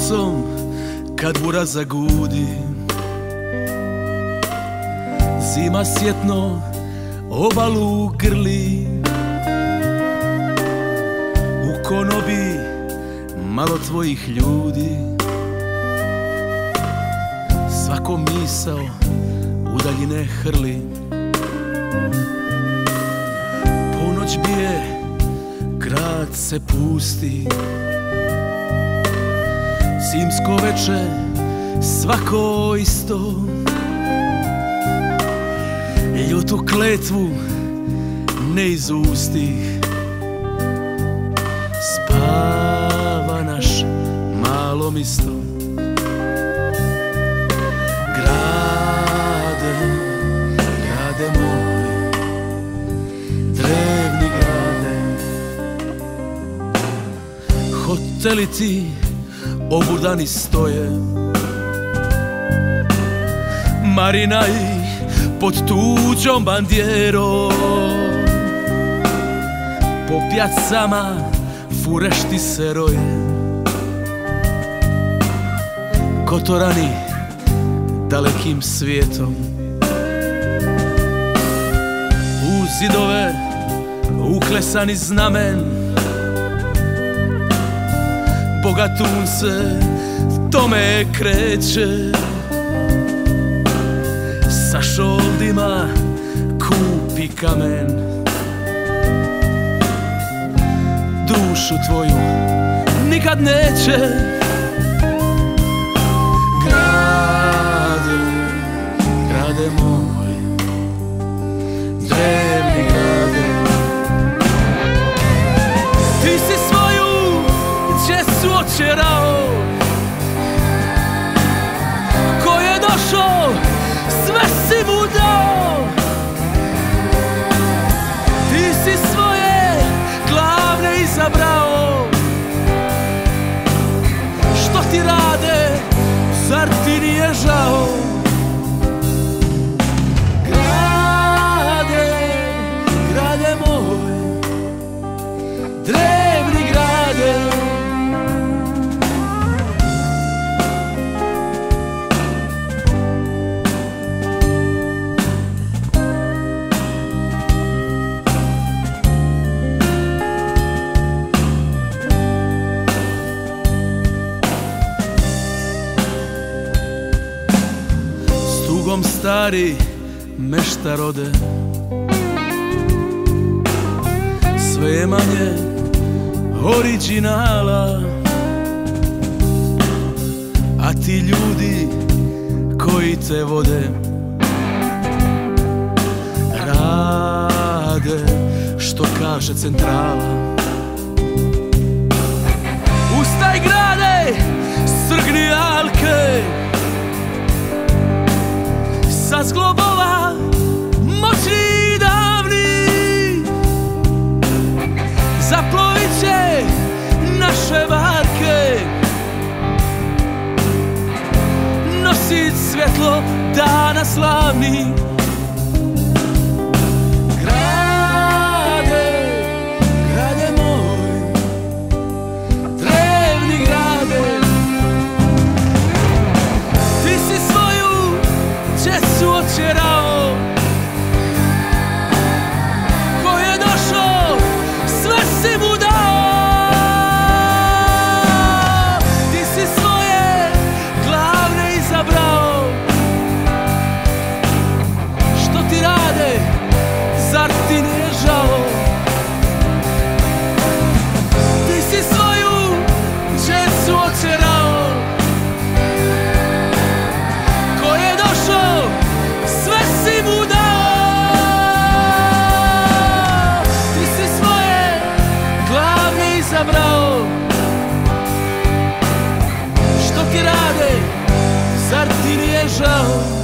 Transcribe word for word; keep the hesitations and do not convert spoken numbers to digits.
nocom kad bura zagudi, zima sjetno obalu grli, u konobi malo tvojih ljudi, svako misao u daljine hrli. Ponoć bije, grad se pusti, zimsko veče svako isto, ljutu kletvu ne izustih. Spava naš malo misto, grade, grade moj, drevni grade. Hoteli ti obudani stoje, marinaji pod tuđom bandjerom, po pjacama furešti se roje, kotorani dalekim svijetom. U zidove uklesani znamen, bogatun se tome kreće, sa šoldima kupi kamen. Dušu tvoju nikad neće. Grade, grade moj, drevni grade. Ti si svoju djecu očerao, ko je došao sve si mu dao. Ti si svoje glavne izabrao, što ti rade, zar ti nije žao? Grade, grade moj, drevni grade. Tugom stari meštar ode, sve je manje oriđinala, a ti ljudi koji te vode rade što kaže centrala. Ustaj grade, strgni alke, sa zglobova moćni i davni, zaplovit će naše barke, nosit svjetlo dana slavni. Grade, grade moj, drevni grade. Ti si svoju djecu očerao, ko je došao sve si mu dao. Ti si svoje glavne izabrao, što ti rade, zar ti nije žao? Ti si svoju djecu očerao, ko je došao sve si mu dao. Ti si svoje glavne izabrao, što ti rade, zar ti nije žao?